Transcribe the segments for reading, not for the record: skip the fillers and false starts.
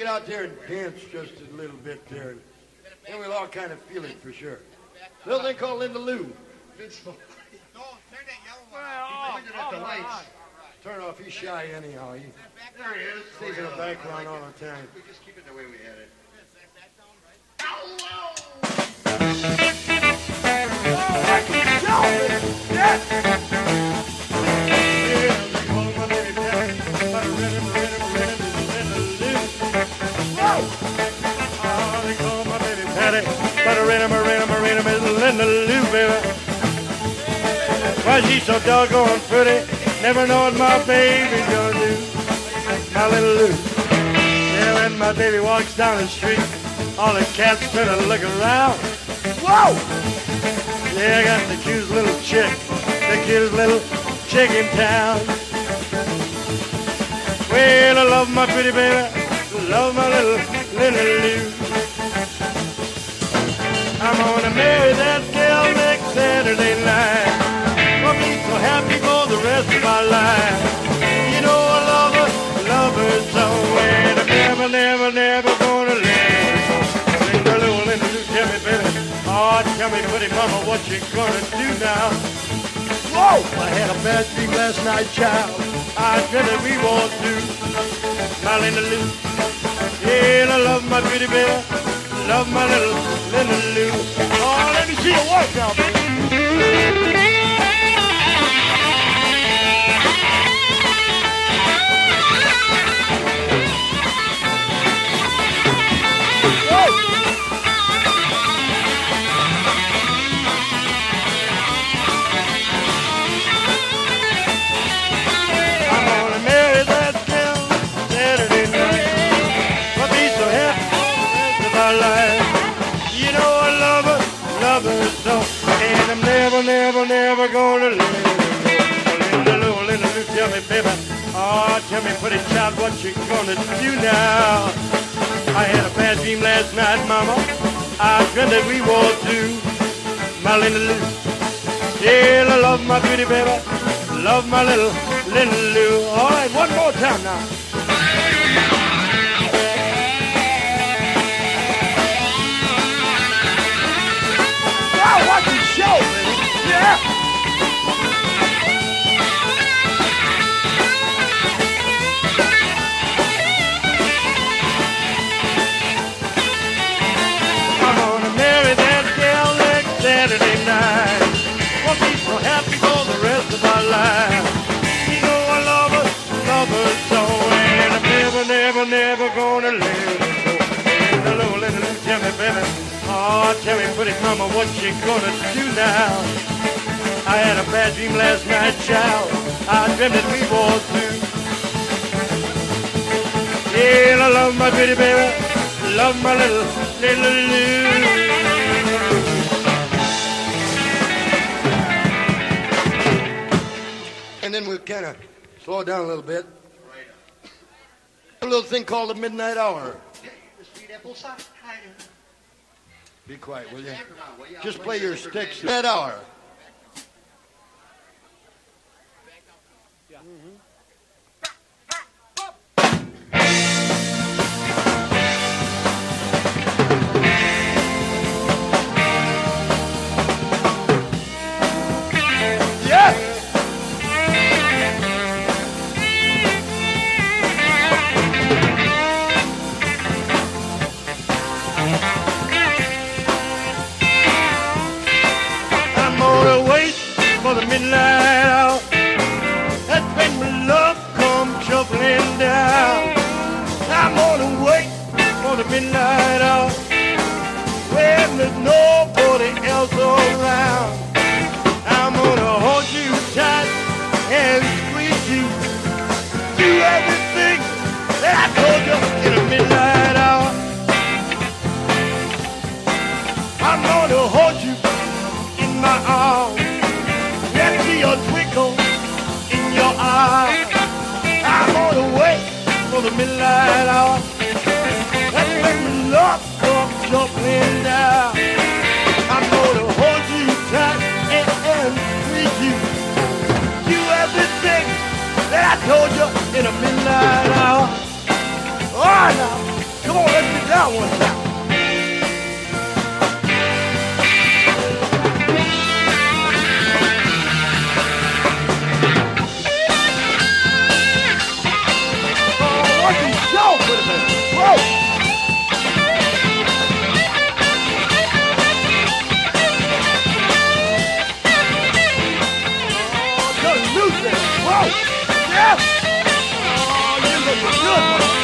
get out there and dance just a little bit there. And we'll all kind of feel it for sure. Little thing called Linda Lou. Vince Belotti. No, turn that yellow one off. The lights. Turn off. He's shy anyhow. He There he is. stays in the background all the time. We just keep it the way we had it. Why she's so doggone pretty, never know what my baby's gonna do. My little Lou. Yeah, when my baby walks down the street, all the cats turn and look around. Whoa! Yeah, I got the cutest little chick, the cutest little chick in town. Well, I love my pretty baby, love my little Lou. I'm gonna marry that girl next Saturday night. I'll be so happy for the rest of my life. You know I love her so. And I'm never gonna let her go. Linda Lou, tell me, baby. Oh, tell me, pretty mama, what you gonna do now? Whoa! I had a bad dream last night, child. I dreamt that we walked through. My Linda Lou. Yeah, I love my pretty baby. Love my little Linda Lou. Oh, let me see you work now, baby. And I'm never gonna let her go. Linda Lou, tell me, baby. Oh, tell me, pretty child, what you gonna do now? I had a bad dream last night, mama. I dreamt that we walked through. My Linda Lou. Yeah, I love my pretty baby. Love my little Linda Lou. All right, one more time now. Watch the show, baby. Yeah. I'm gonna marry that girl next Saturday night. We'll be so happy for the rest of our life. You know I love her so. And I'm never gonna let her go. Linda Lou, tell me, baby. Oh, tell me, pretty mama, what you gonna do now? I had a bad dream last night, child. I dreamt that we walked through. Yeah, I love my pretty baby. Love my little Lou. And then we'll kind of slow it down a little bit. A little thing called the midnight hour. Be quiet, will you? Just play your sticks that hour. Yeah. For the midnight hour, that's when my love comes shuffling down. I'm gonna wait for the midnight hour when there's nobody else around. I'm gonna hold you tight and squeeze you. Do everything that I told you in the midnight hour. I'm gonna hold you in my arms. See a twinkle in your eye. I'm gonna wait for the midnight hour. That's when the love comes jumping down. I'm gonna hold you tight and squeeze you. Do everything that I told you in a midnight hour. Oh, now. out one time. Oh, what you show for the minute? Whoa! Whoa! Yes! Oh, you look good, boy.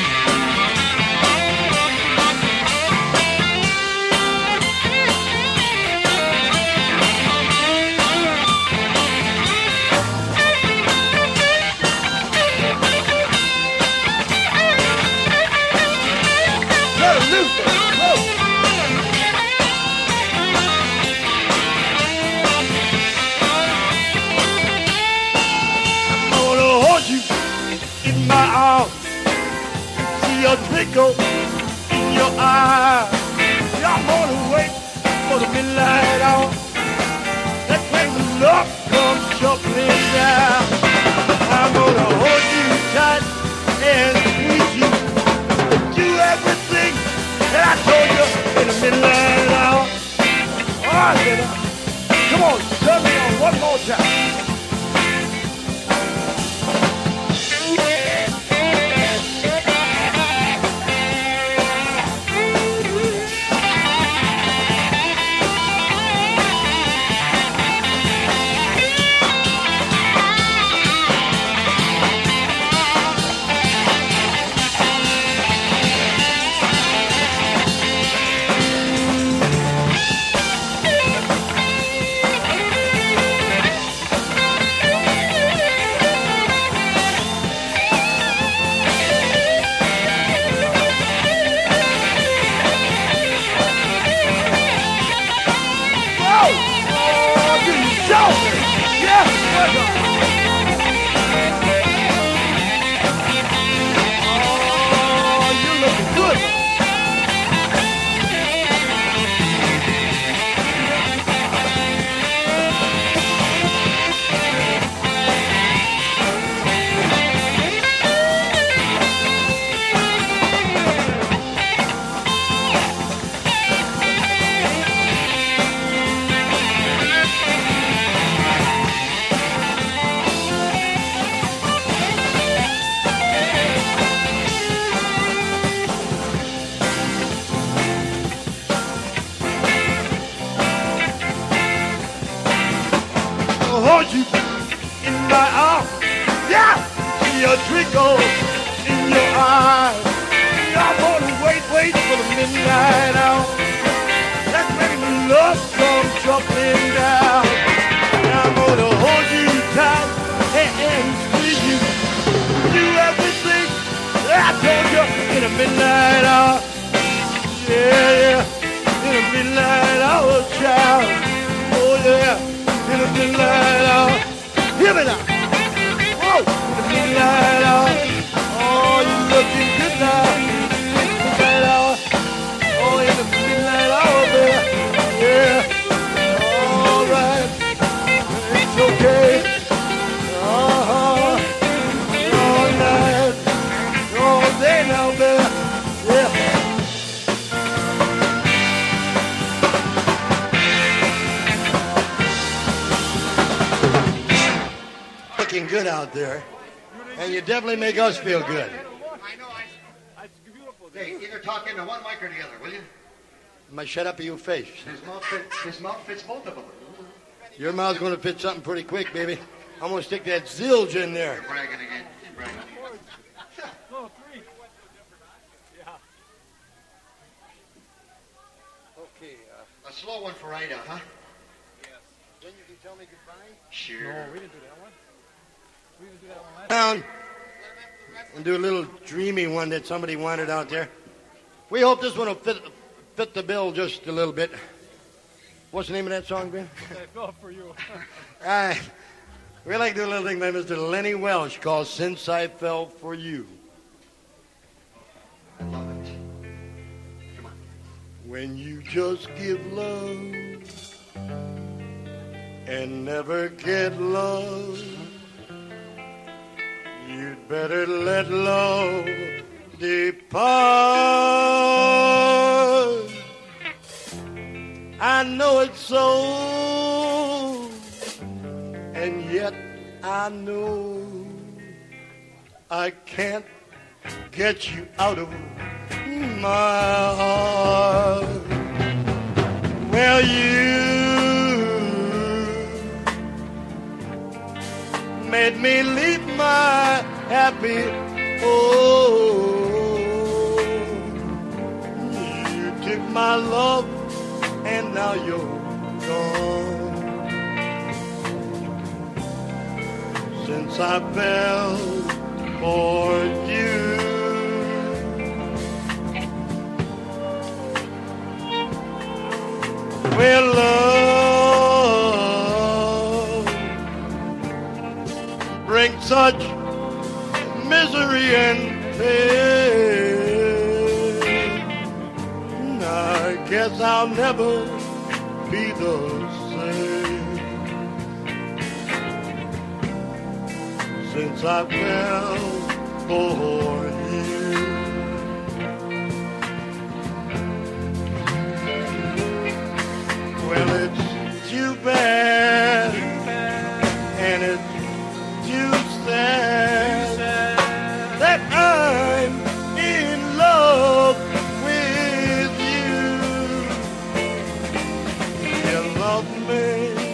A twinkle in your eye. I'm gonna wait for the midnight hour. That's when the love comes shuffling down. I'm gonna hold you tight and squeeze you. Do everything that I told you in the midnight hour. All right, baby. Come on, turn me on one more time. Hold you in my arms, yeah. See a twinkle in your eyes. I'm gonna wait for the midnight hour. That's when the love comes jumping down. I'm gonna hold you tight and squeeze you. Do everything that I told you in the midnight hour. Yeah, in the midnight hour, child. Oh yeah. In the midnight hour, hear me now. Whoa, in the midnight hour, oh, you looking good now. In the midnight hour, oh, in the midnight hour, baby. Yeah, all right, it's okay. All night, all day now, baby. Yeah. Good out there, and you definitely make us feel good. I know. It's beautiful. Hey, either talk into one mic or the other, will you? My shut up, you face. His mouth fits both of them. Your mouth's going to fit something pretty quick, baby. I'm going to stick that zilch in there. You're bragging again. No, three. Yeah. Okay. A slow one for Ida, huh? Yes. Then you can tell me goodbye. Sure. No, we didn't do that one. We didn't do that one last Down and do a little dreamy one that somebody wanted out there. We hope this one will fit the bill just a little bit. What's the name of that song, Ben? I fell for you. We like to do a little thing by Mr. Lenny Welsh called Since I Fell for You. I love it. Come on. When you just give love and never get love, you'd better let love depart. I know it's so, and yet I know I can't get you out of my heart. Well, you made me leave my happy home. You took my love and now you're gone. Since I fell for you, well, love brings such misery and pain. I guess I'll never be the same since I fell for you. Well, it's too bad, and it's too sad that I'm in love with you. You love me,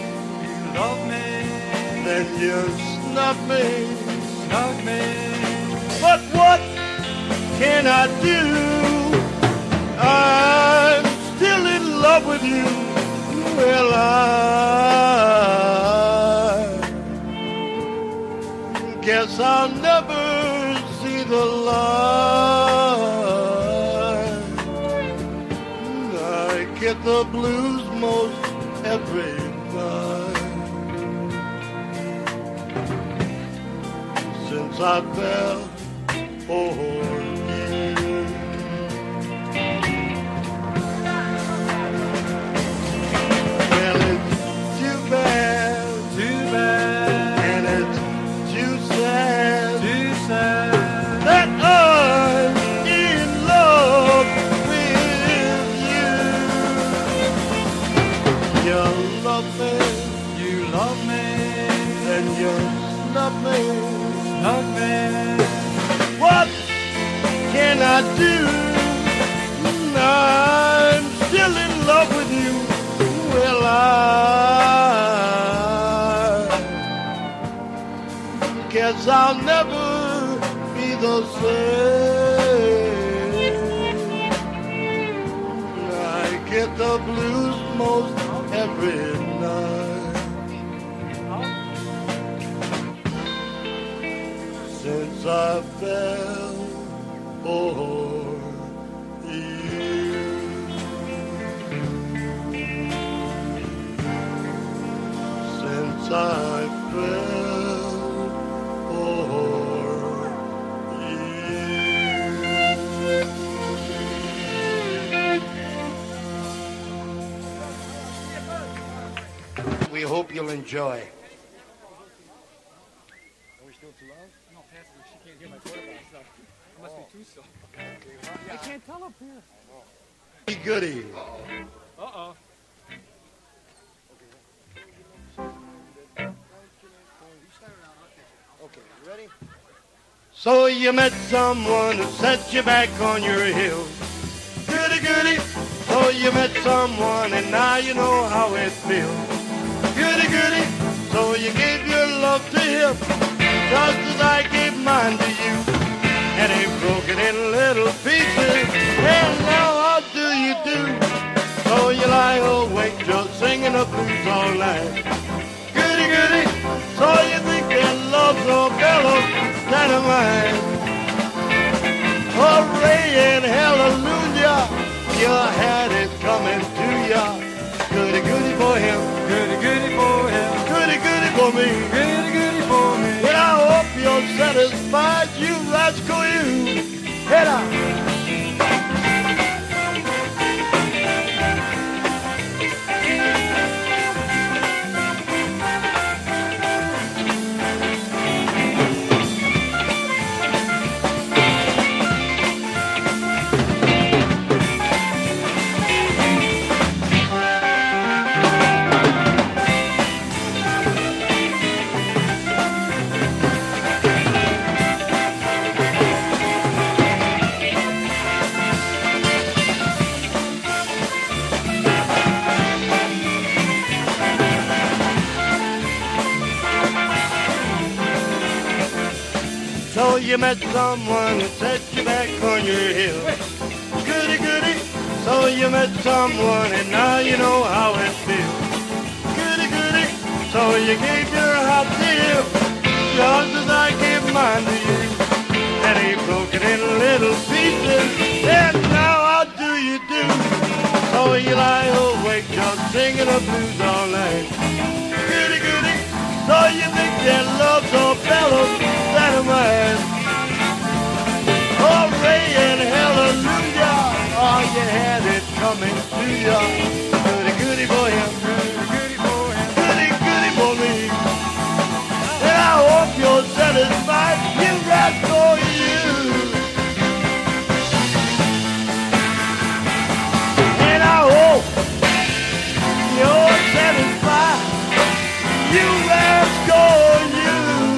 then you snub me. But what can I do? I'm still in love with you. Well, I guess I'll never see the light. I get the blues most every night since I fell for you. Well, it's too bad, and it's too sad, that I'm in love with you. You love me, and you snub me. What can I do? I'm still in love with you. Well, I guess I'll never be the same. I get the blues most every night since I fell for you. Since I fell for you. We hope you'll enjoy. Are we still too loud? No, Patsy, she can't hear my cordovox stuff. It must be too soft. I can't tell up here. Goody. Uh-oh. Okay, you ready? So you met someone who set you back on your heels. Goody, goody. So you met someone and now you know how it feels. Goody, goody. So you gave your love to him, just as I gave mine to you. And he broke it in little pieces. And now how do you do? So you lie awake just singing the blues all night. Goody, goody. So you think that love's no fellow dynamite. Hooray and hallelujah, you had it coming to ya. Goody, goody for him. Goody, goody for him. Goody, goody for me. Goody, goody for me. Well, I hope you're satisfied, you rascal, you. Head out. you met someone who set you back on your heels. Goody, goody, so you met someone and now you know how it feels. Goody, goody, so you gave your heart to you, just as I gave mine to you. And he broke it in little pieces, and now how do you do? So you lie awake just singing the blues all night. Goody, goody, so you think that love's a fellow's dynamite. Hooray and hallelujah, oh, you had it coming to ya. Goody, goody for him, goody, goody for me. And I hope you're satisfied, you right for you. And I hope you're satisfied, you right for you.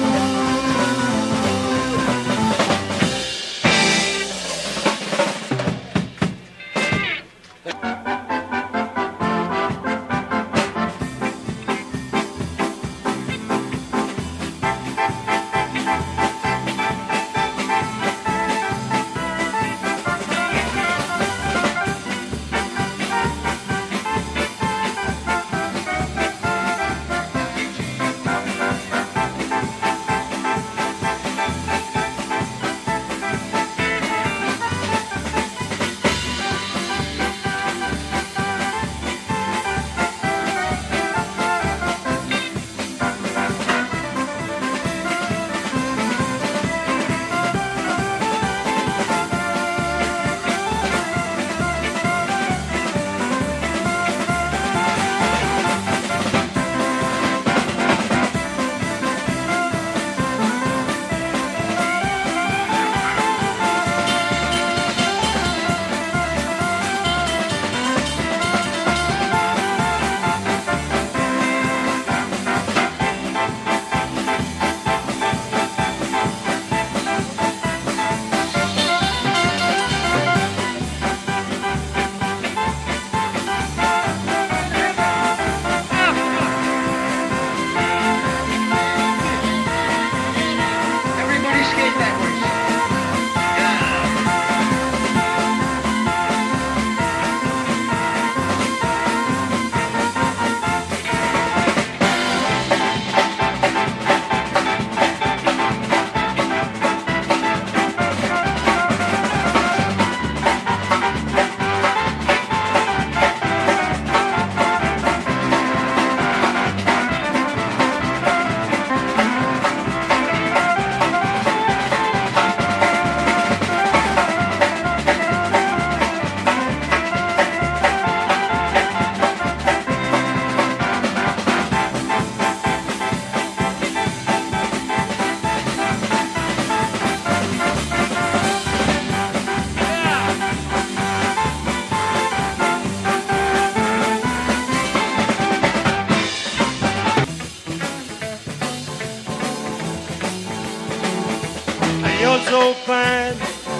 You're so fine,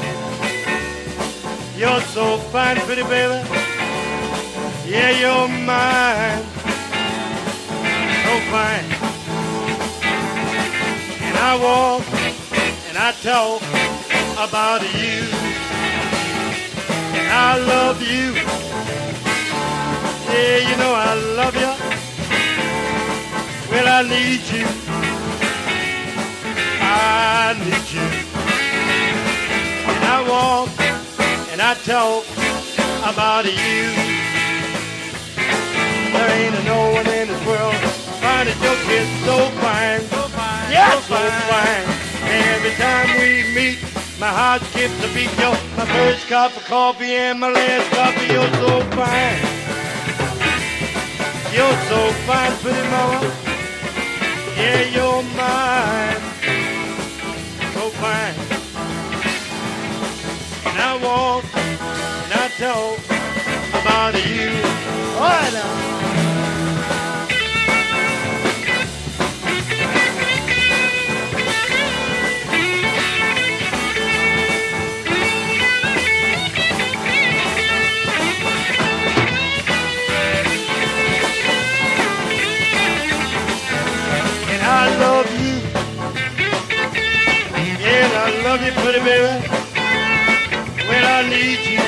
you're so fine, pretty baby. Yeah, you're mine, so fine. And I walk and I talk about you, and I love you. Yeah, you know I love you. Well, I need you. I need you. And I walk and I talk about you. There ain't no one in this world fine as your kid, so fine. Yeah, so fine. Every time we meet, my heart skips a beat. You're my first cup of coffee and my last coffee. You're so fine. You're so fine, pretty mama. Yeah, you're mine. So fine. And I walk and I talk about you. All right now. And I love you. Yeah, I baby, when I need you,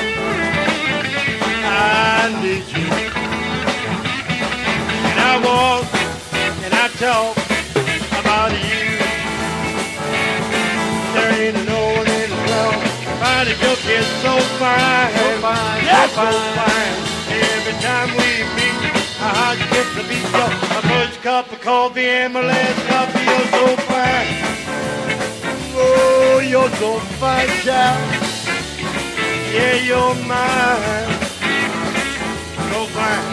I need you. And I walk and I talk about you. There ain't no one in the world find a joke is so fine, yeah, so fine. Every time we meet, our hearts get to beat. My first cup of coffee and my last coffee, you're so fine. Oh, you're so fine, child. Yeah, you're mine. So fine.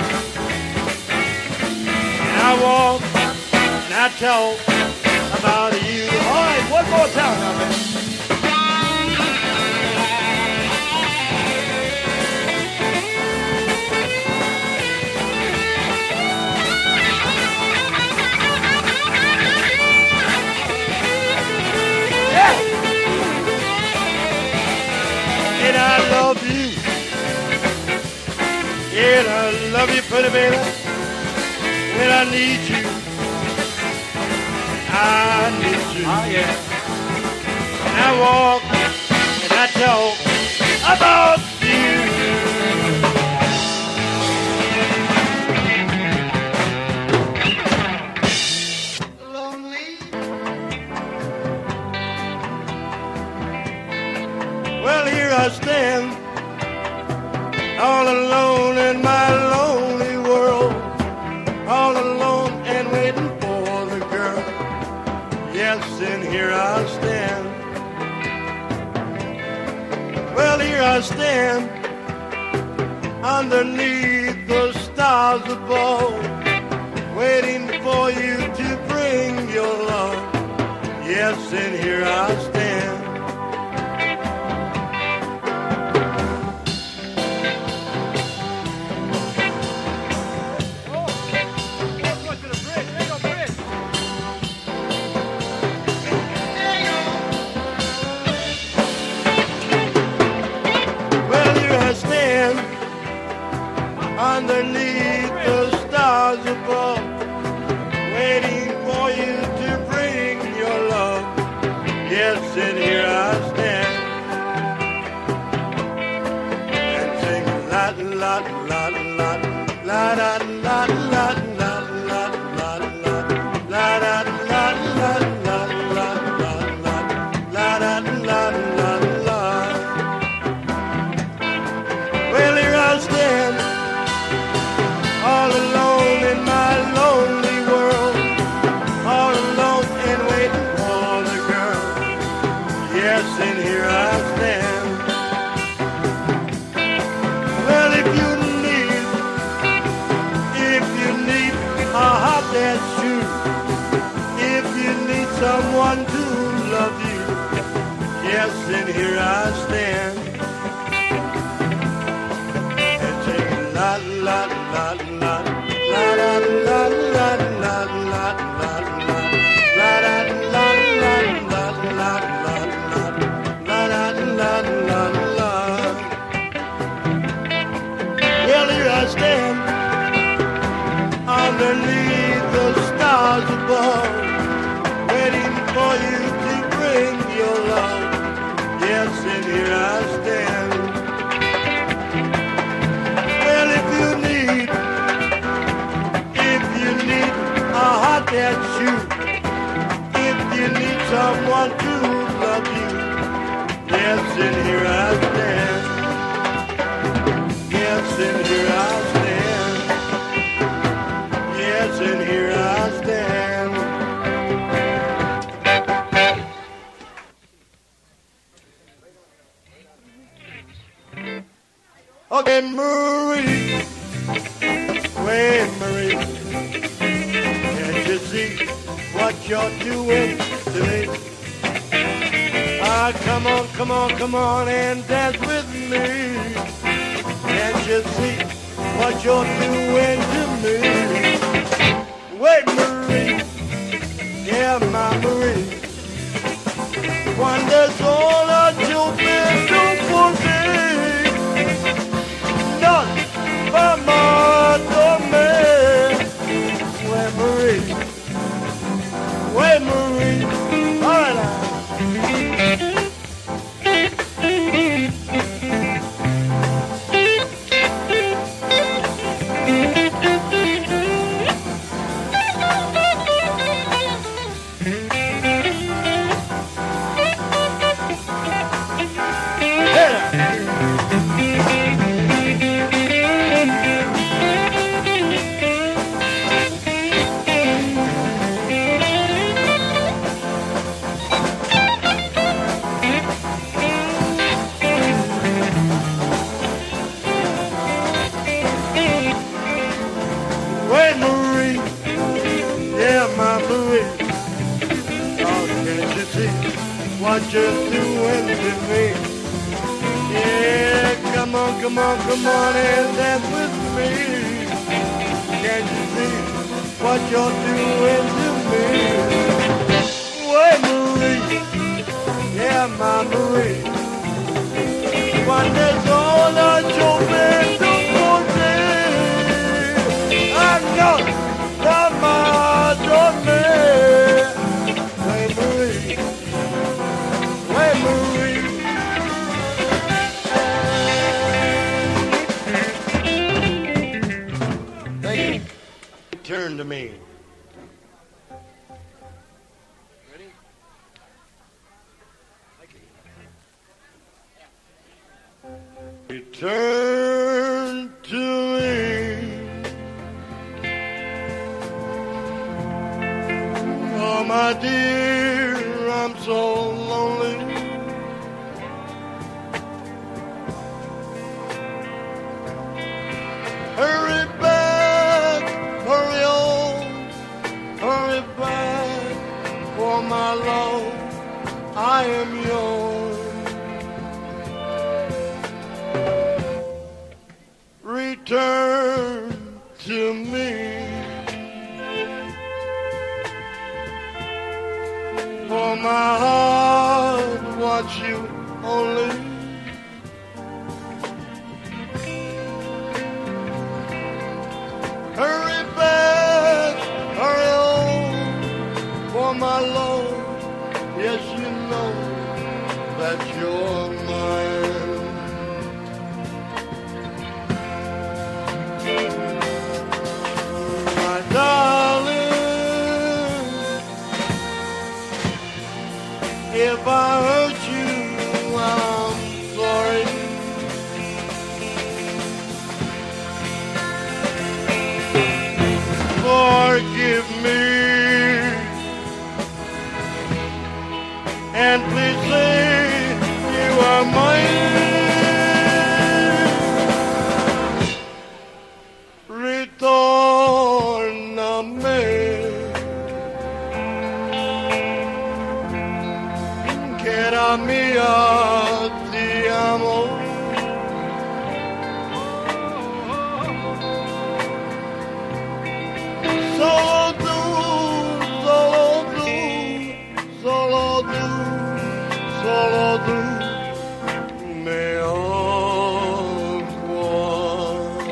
And I walk and I talk about you. All right, one more time now, man. And I love you. And I love you, pretty baby. When I need you, I need you. Oh, yeah. And I walk and I talk about you. Lonely. Well, here I stand, all alone in my lonely world, all alone and waiting for the girl. Yes, and here I stand. Well, here I stand, underneath the stars above, waiting for you to bring your love. Yes, and here I stand. Underneath the stars above, waiting for you to bring your love. Yes, and here I stand and sing la la la la la la la la la la la la la la la la la. Well, here I stand, all alone in my lonely world, all alone and waiting for the girl. Yes, and here I stand. Well, if you need a heart that's true, if you need someone to love you, yes, and here I stand. And take la la la la. La la la la la la la la la la la la la la. Well, here I stand underneath the stars above, waiting for you to bring your love. Yes, and here I stand. Well, if you need a heart that's you, if you need someone to love you, yes, and here I stand. Yes, and here I stand. Yes, and here I stand. Okay, Marie, wait, Marie, can't you see what you're doing to me? Ah, come on, come on, come on and dance with me. Can't you see what you're doing to me? Wait, Marie, yeah, my Marie, wonders all that you've been doing for me. None but my man. Wait, Marie, wait, Marie, all right. what you're doing to me. Yeah, come on, come on, come on and dance with me. Can't you see what you're doing to me? Way Marie, yeah, my Marie. Cuando sola yo vendo por ti, I know that my me. Way Marie, way Marie. Thank you. Turn to me. Ready? Return to me. Oh, my dear, I'm so lonely. Hurry back, hurry on, hurry back, for my love, I am yours. Return to me. For my heart wants you only. Hurry back, hurry on, for my love. Yes, you know that you're mine. My darling, if I hurt you, I'm sorry. Forgive me, and please say you are mine. Ritorname, che era mia, ti amo. Solo tu, solo tu, solo tu, solo tu me cuore.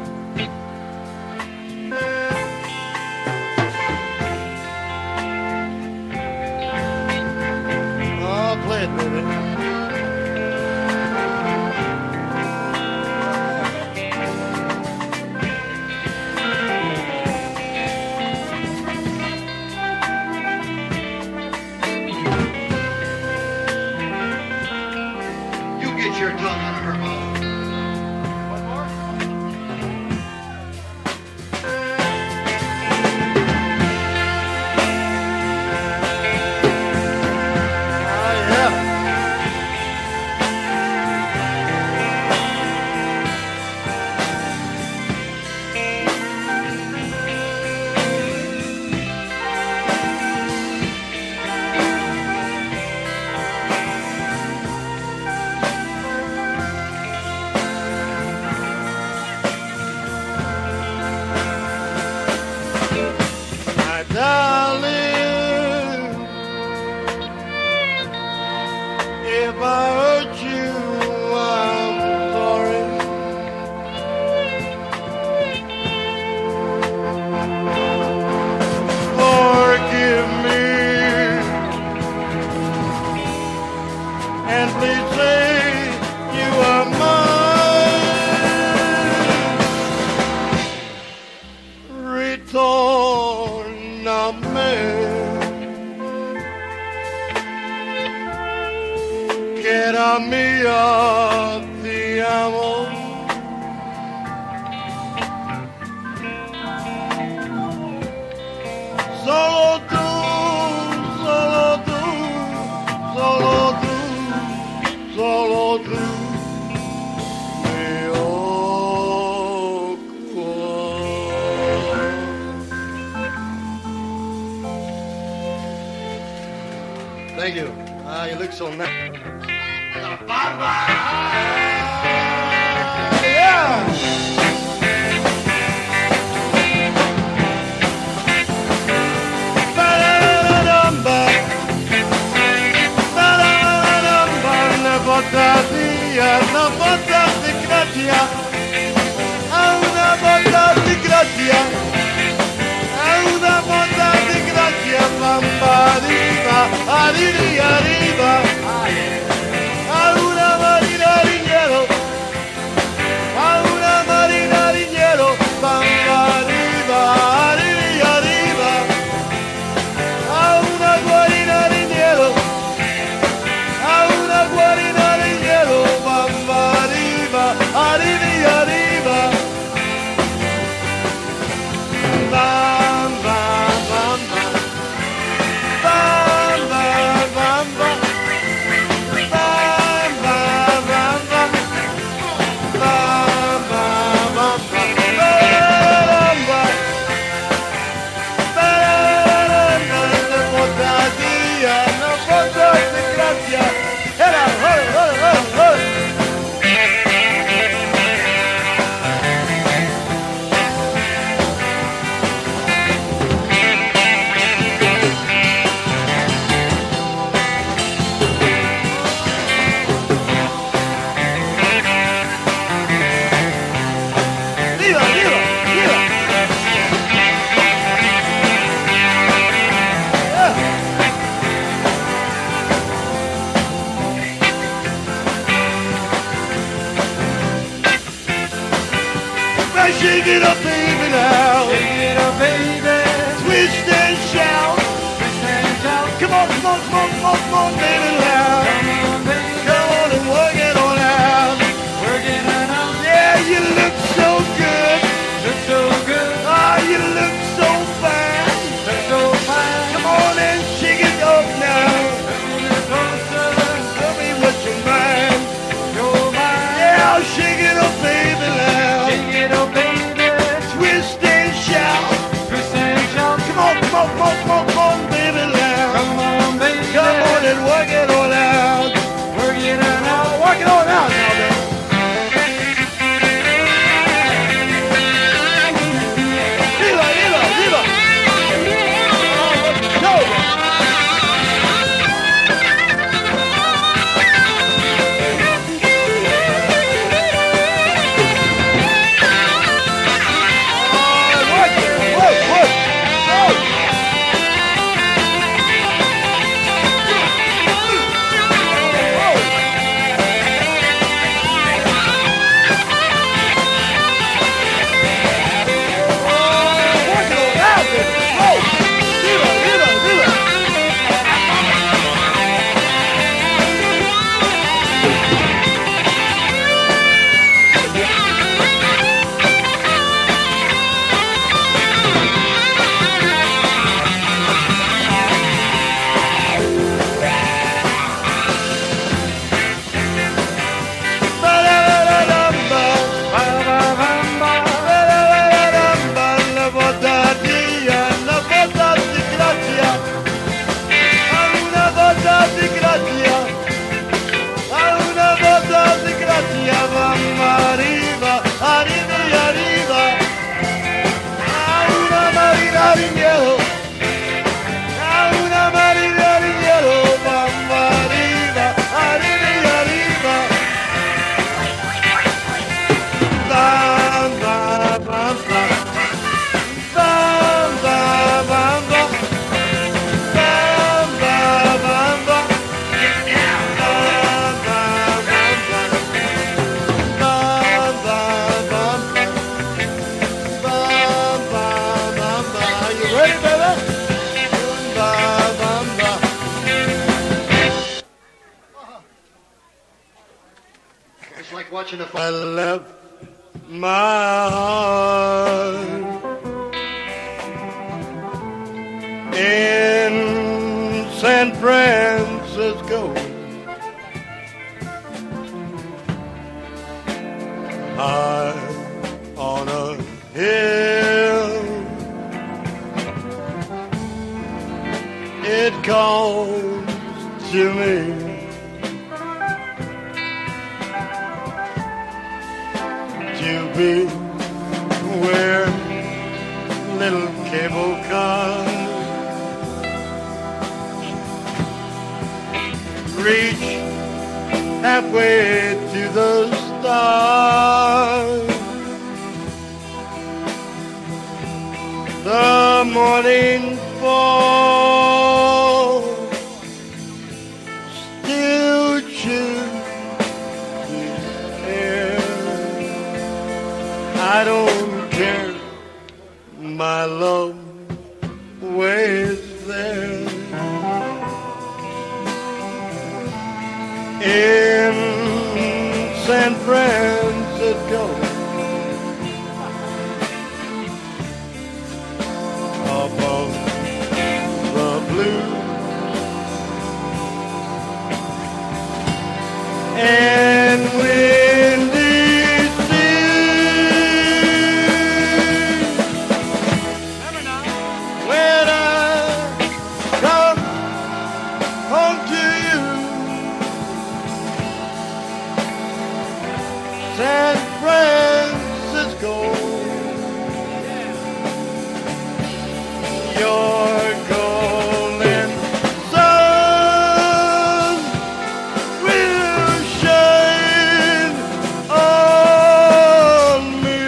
Oh, play it, baby. You get your tongue out of her mouth. One more? Ah, yeah. My darling, if I hurt you, I'm sorry. Forgive me, and please say you are mine. Ritorname, che era mia, ti amo. Solo tu, solo tu, solo tu, solo tu. Mio cuore. Thank you. Ah, you look so nice. Yeah! Una botta di grazia, una botta di grazia, una botta di grazia, mamma arriva, arriva, a una marina rignero, a una marina rignero, mamma arriva, arriva, a una guarina rignero, a una guarina rignero, mamma arriva, arriva, bam, bam, bam, bam, bam, bam, bam, shake it up, baby, now. Shake it up, baby. Twist and shout. Twist and shout. Come on, come on, come on, come on, come on, baby, now. Come on, baby. Come on and work it on out. Work it on out. Yeah, you look so good. Look so good. Ah, you look so fine. Look so fine. Come on and shake it up now. Tell me what you mind. Your mind. Yeah, shake it up, baby, now. Shake it up, baby. Twist and shout. Twist and shout. Come on, come on, come on, come on, come on, baby, now. Come on, baby. Come on and work it on out. Work it on out. Work it on out now, baby. Viva, viva, viva. Go, baby. Watching the I left my heart in San Francisco, high on a hill. It cost to me. To be where little cable cars reach halfway to the stars. The morning fall still chills his hair. I don't care, my love waits there in San Francisco. Above the blue and windy sea. When I come home to you, San Francisco, your golden sun will shine on me.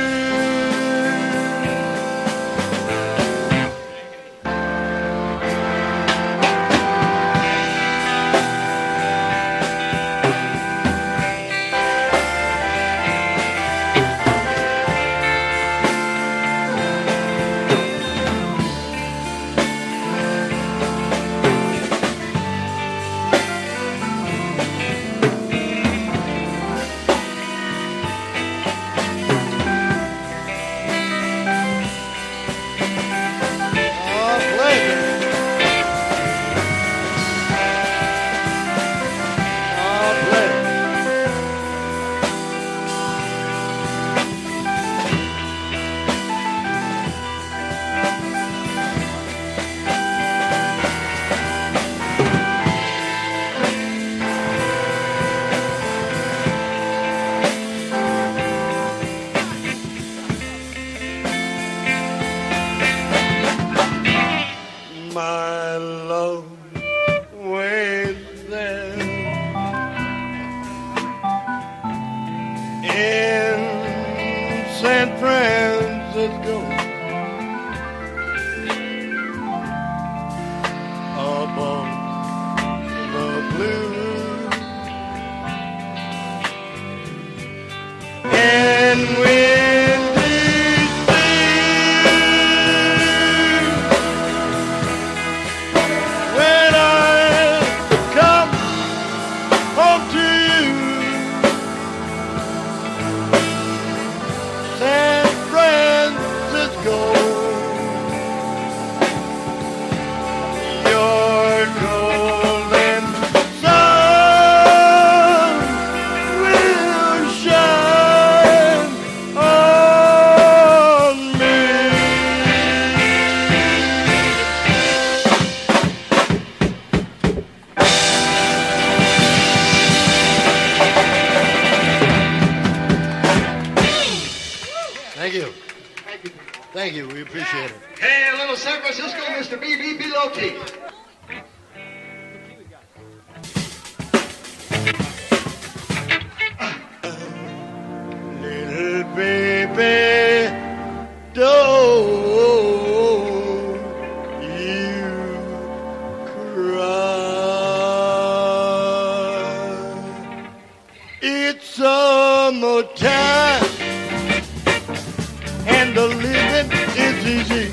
My love waits there in San Francisco. Above the blue and windy sea. When I come home to you, San Francisco, your golden sun will shine on me. Thank you. Thank you. We appreciate it. Hey, a little San Francisco, Mr. B.B. Bilotti. Little baby, don't you cry. It's summertime and the living is easy.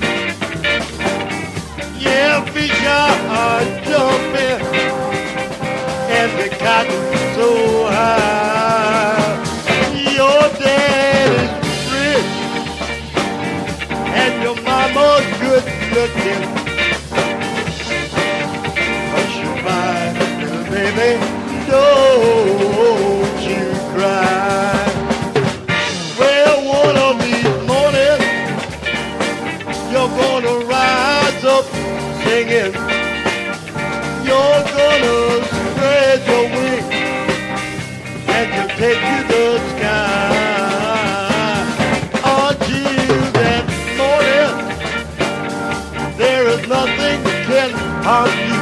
Yeah, fish are jumping and the cotton's so high. Your dad is rich and your mama's good looking. But you fine, little baby, don't you cry. Well, one of these mornings you're gonna rise up singing. You're gonna on you.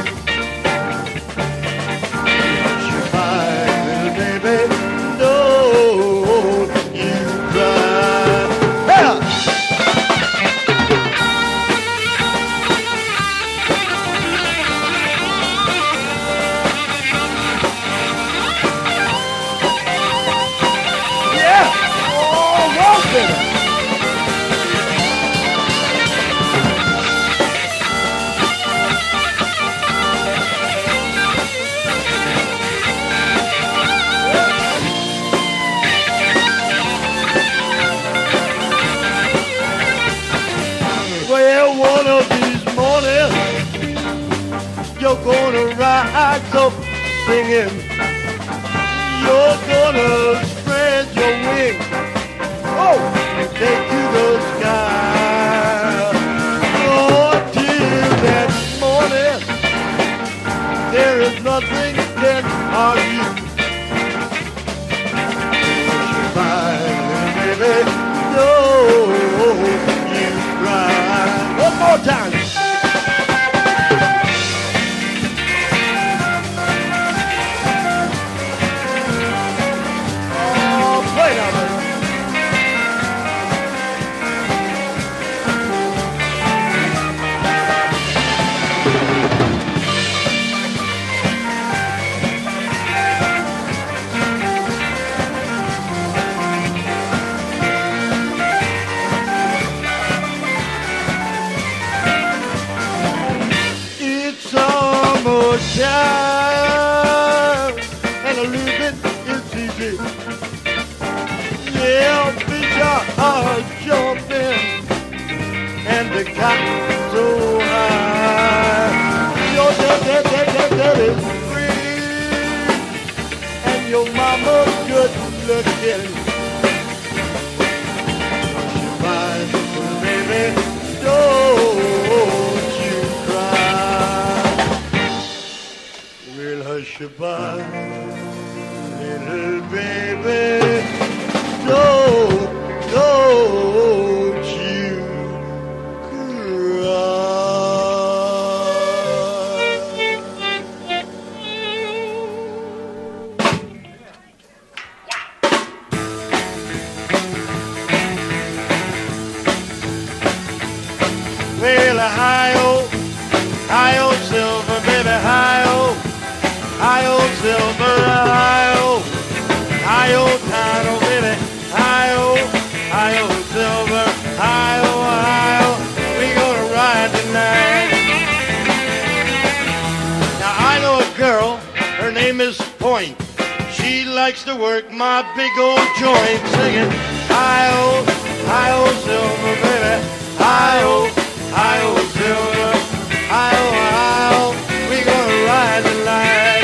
Goodbye, little baby, don't you cry. Hey! Yeah! Oh, walk it! Well, one of these mornings, you're gonna rise up singing. You're gonna spread your wings, oh, and take to the sky. Oh, till that morning, there is nothing can harm you. Goodbye, little baby, don't you cry. One more time. Oh, play now, baby. It's summertime, and a living is easy. Yeah, fish are jumping, and the cotton's so high. Your dad is free, and your mama's good looking. Goodbye, baby, don't you cry. Well, hush-a-bye, little baby, don't you cry. Well, hi-oh, silver, baby, hi-oh, silver, hi-oh, title, baby, hi-oh, silver, hi-oh, we gonna ride tonight. Now, I know a girl, her name is Point. She likes to work my big old joint, singing, hi-oh, silver, baby, hi-oh, silver, hi-oh, we gonna ride tonight.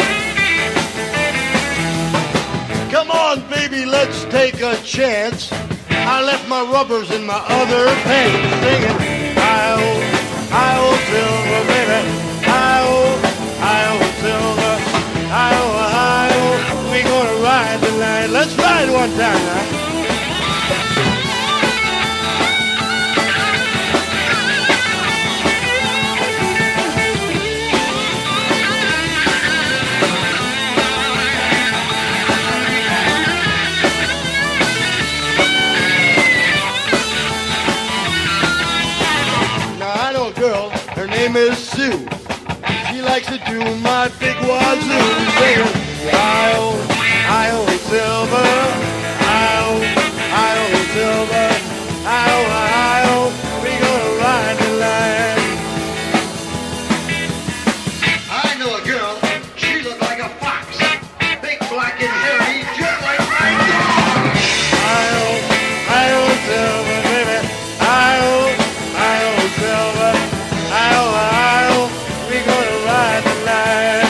Come on, baby, let's take a chance. I left my rubbers in my other pants, singing, hi-oh, silver, baby, hi-oh, silver, hi-oh, we gonna ride tonight. Let's ride one time now. Girl, her name is Sue. She likes to do my big wazoo, singing, hi-oh, silver, hi-oh, silver, hi-oh, we gonna ride tonight. I know a girl, she looked like a fox, big, black, and hairy, just like my dog. Hi-oh, silver, baby, hi-oh, silver, hi-oh, we gonna ride tonight.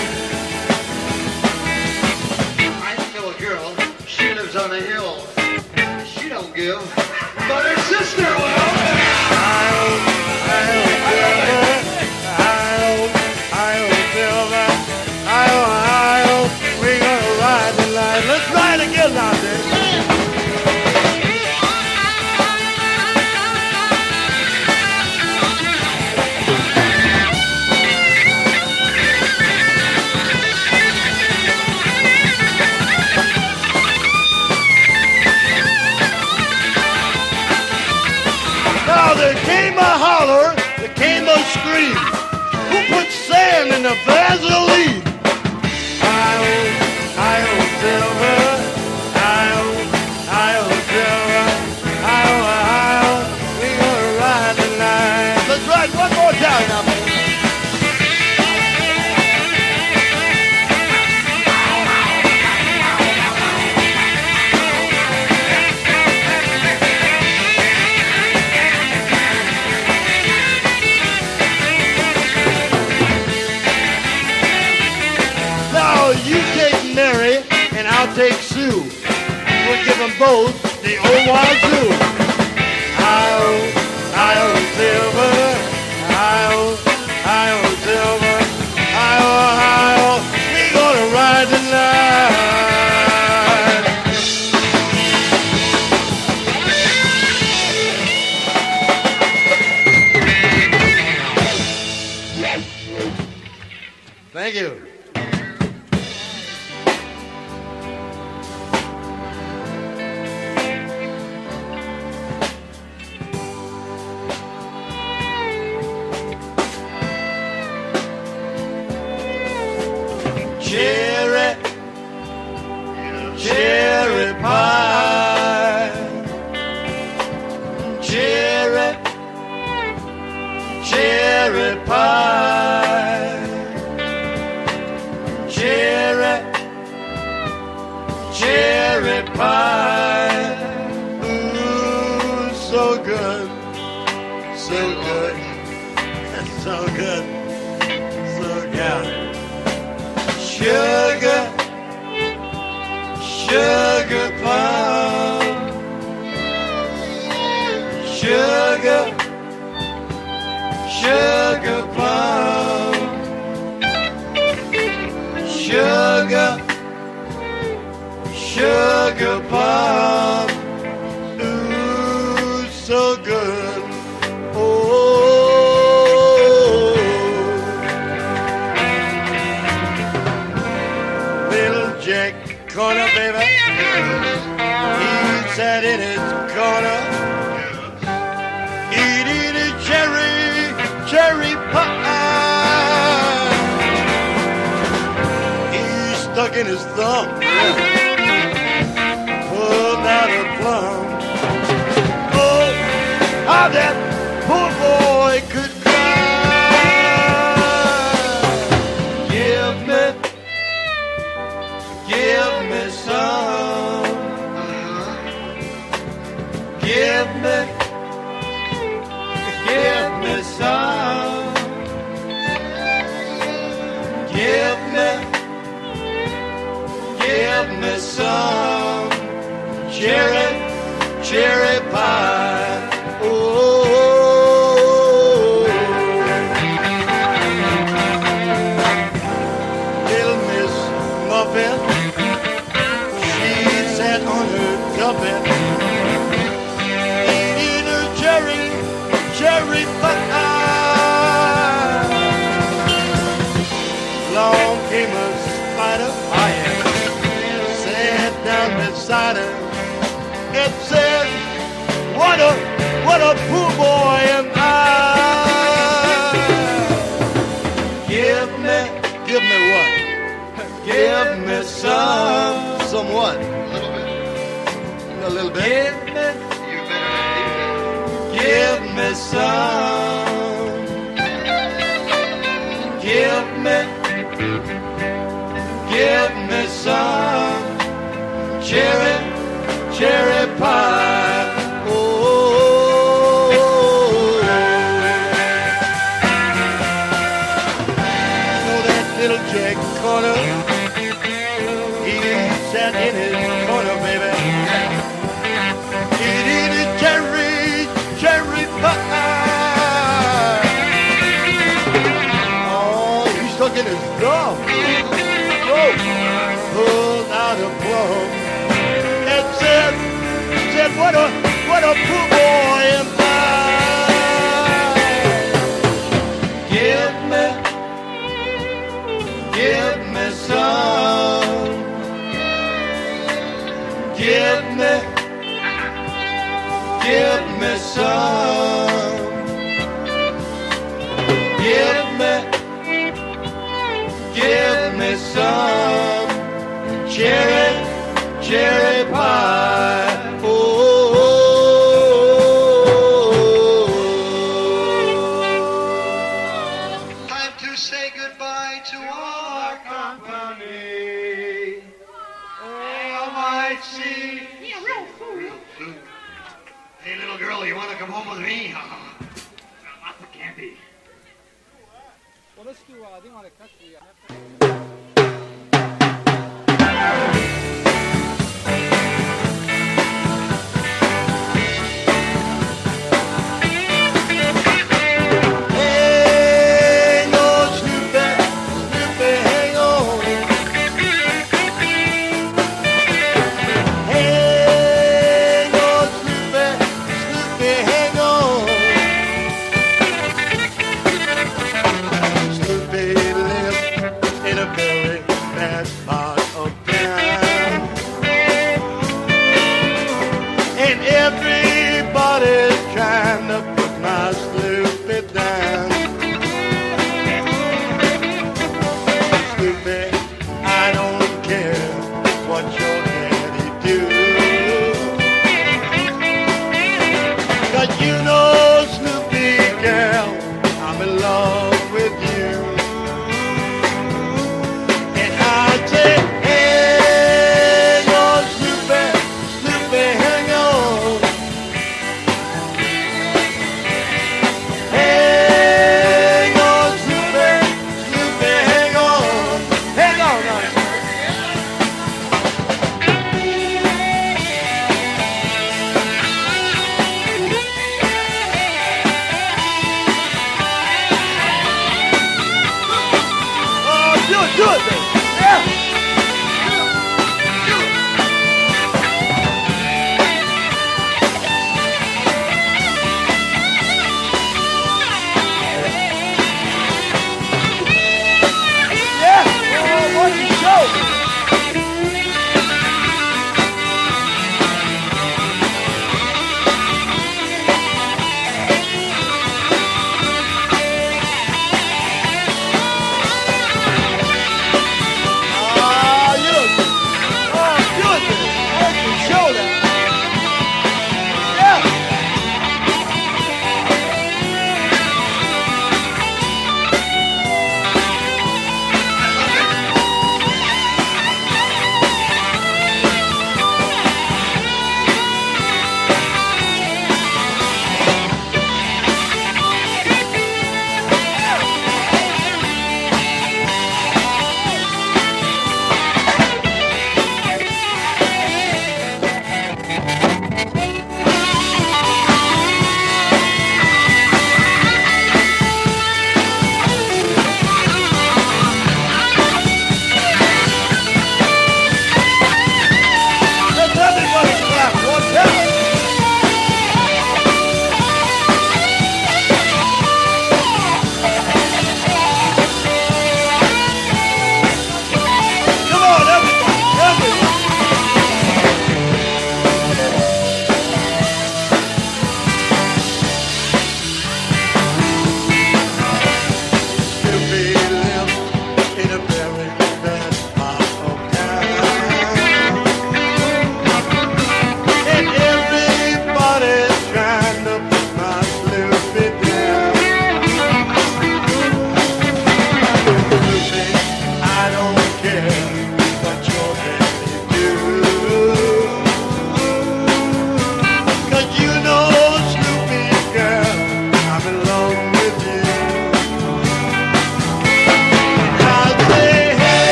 I know a girl, she lives on a hill. She don't give, but her sister will. right, one more time now, man. Now you take Mary and I'll take Sue. We'll give them both the old wazoo. I-oh, silver. I-oh, silver. I-oh, we gonna ride tonight. Thank you. Cherry pie, cherry pie, cherry pie. Ooh, so good, so good, so good, so good. Sugar plum, sugar plum, sugar plum. Ooh, so good. Oh, little Jack corner, baby. He sat in his corner, eating a cherry pie. He stuck in his thumb, pulled out a plum. Oh, how that poor boy could cry. Give me some. Give me some. Give me some cherry pie. Oh, little Miss Muffin, she sat on her tuffet, eating her cherry pie. Long came a spider, sat down beside her and said, what a poor boy am I. Give me what? Give me some what? A little bit. Give me some. Give me some cherry pie. Oh, you know that little Jack corner. He sat in his corner, baby. Eating a cherry pie. Oh, he stuck in his thumb. Pulled out a plum and said, what a poor boy am I. Give me some. Give me some. Give me some cherry pie. Oh. see. Yeah, real food. Real food. Hey, little girl, you want to come home with me? Lots of candy. Well, let's do, I didn't want to cut the...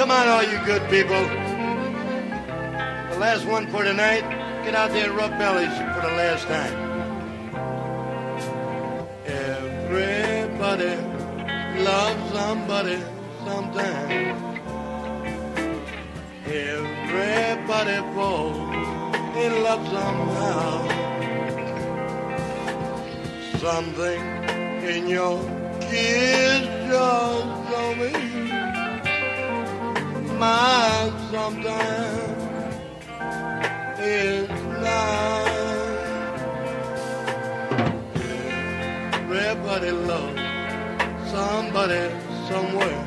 Come on, all you good people. The last one for tonight. Get out there and rub bellies for the last time. Everybody loves somebody sometime. Everybody falls in love somehow. Something in your kiss just told me mine sometime is mine. Everybody loves somebody somewhere.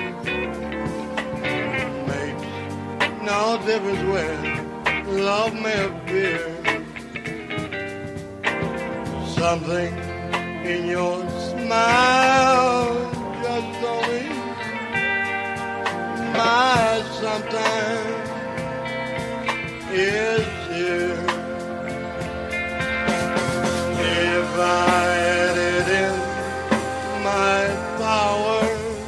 Makes no difference where love may appear. Something in your smile just told me my sometime is here. If I had it in my power,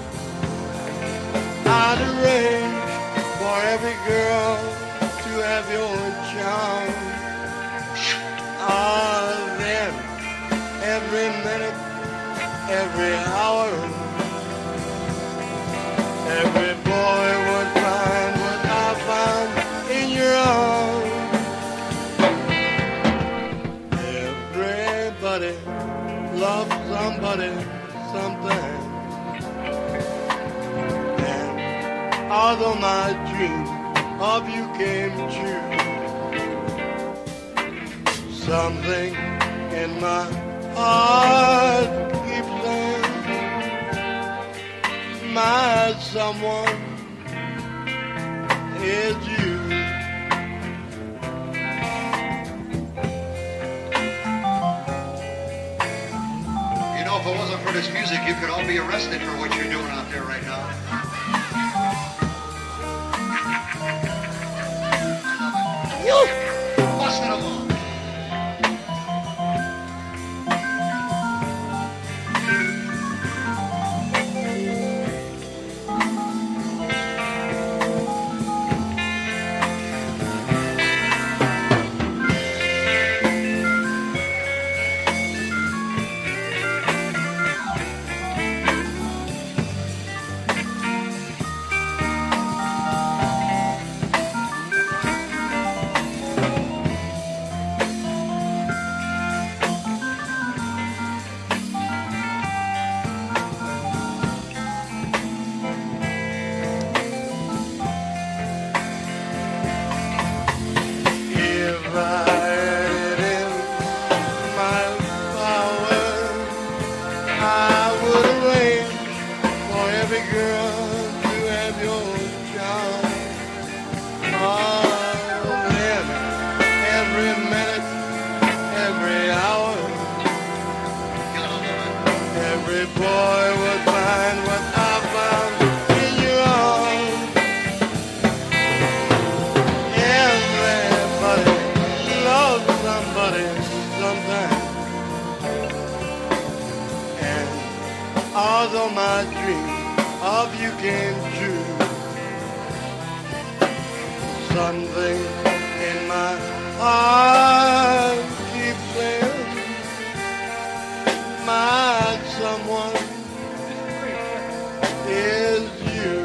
I'd arrange for every girl to have your charm. Then every minute, every hour, every boy would find what I found in your arms. Everybody loves somebody sometime. And although my dream of you came true, something in my heart keeps saying my someone is you. You know, if it wasn't for this music, you could all be arrested for what you're doing out there right now. You busting along. Although my dream of you came true, something in my heart keeps saying my someone is you.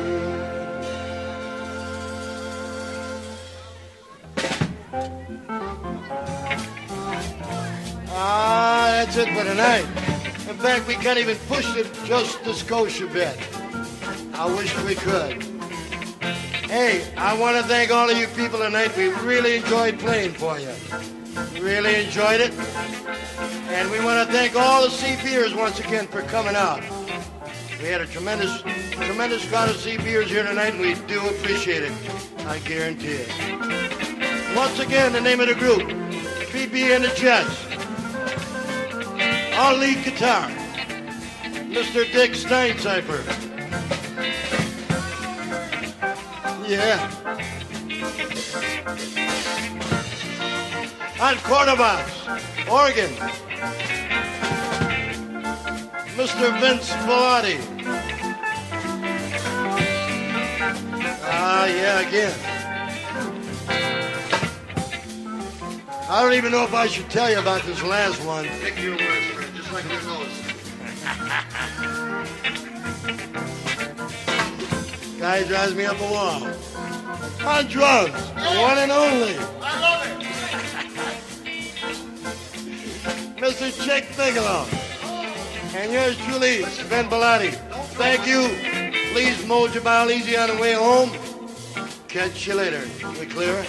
That's it for tonight. In fact, we can't even push it just a skosh a bit. I wish we could. Hey, I want to thank all of you people tonight. We really enjoyed playing for you. Really enjoyed it. And we want to thank all the CBers once again for coming out. We had a tremendous crowd of CBers here tonight, and we do appreciate it. I guarantee it. Once again, the name of the group, BB and the Jets. Our lead guitar, Mr. Dick Steinseifer. Yeah. On cordovox, organ, Mr. Vince Belotti. Yeah, again. I don't even know if I should tell you about this last one. Pick your words, friend, just like your nose. Guy drives me up a wall. On drums, the one and only. I love it. Mr. Chick Piccolo. And yours truly, Vince Belotti. Thank you. Please mold your bile easy on the way home. Catch you later. We clear?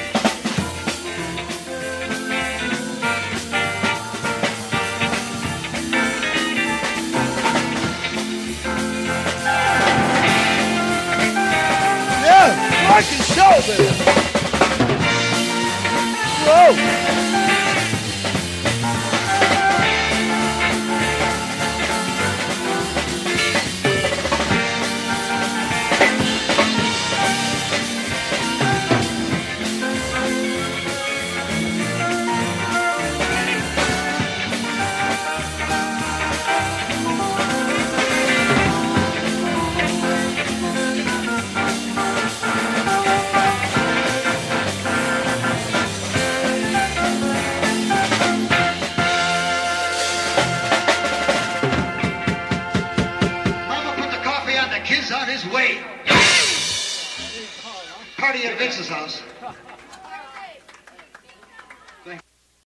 Yeah, rock and show, baby. Whoa. On his way. Party at Vince's house.